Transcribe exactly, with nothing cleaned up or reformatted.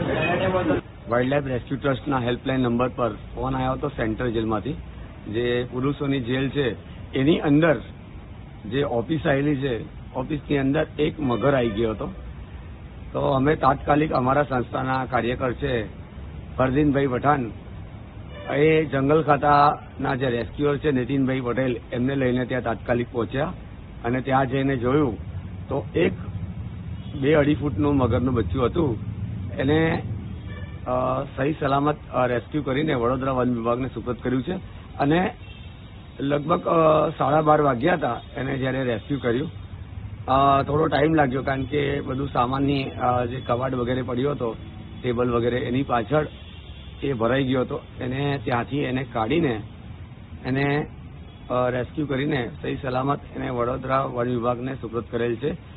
Wildlife rescue ટ્રસ્ટના helpline number પર phone આવ્યો હતો સેન્ટ્રલ જેલમાંથી, જે પુરુષોની જેલ છે એની અંદર જે ઓફિસ આવેલી છે, ઓફિસની અંદર એક મગર આવી ગયો હતો. તો અમે તાત્કાલિક અમારા સંસ્થાના કાર્યકર છે ફરદીનભાઈ પઠાણ, એ જંગલ ખાતાના જે રેસ્ક્યુઅર છે નીતિનભાઈ પટેલ, એમને લઈને ત્યાં તાત્કાલિક પહોંચ્યા અને ત્યાં જઈને જોયું તો એક બે અઢી ફૂટનું મગરનું બચ્ચું હતું. એને સહી સલામત રેસ્ક્યુ કરીને વડોદરા વન વિભાગને સુપરત કર્યું છે અને લગભગ સાડા બાર વાગ્યા હતા એને જ્યારે રેસ્ક્યુ કર્યું. થોડો ટાઈમ લાગ્યો કારણ કે બધું સામાનની જે કબાટ વગેરે પડ્યો હતો, ટેબલ વગેરે, એની પાછળ એ ભરાઈ ગયો હતો. એને ત્યાંથી એને કાઢીને એને રેસ્ક્યુ કરીને સહી સલામત એને વડોદરા વન વિભાગને સુપરત કરેલ છે.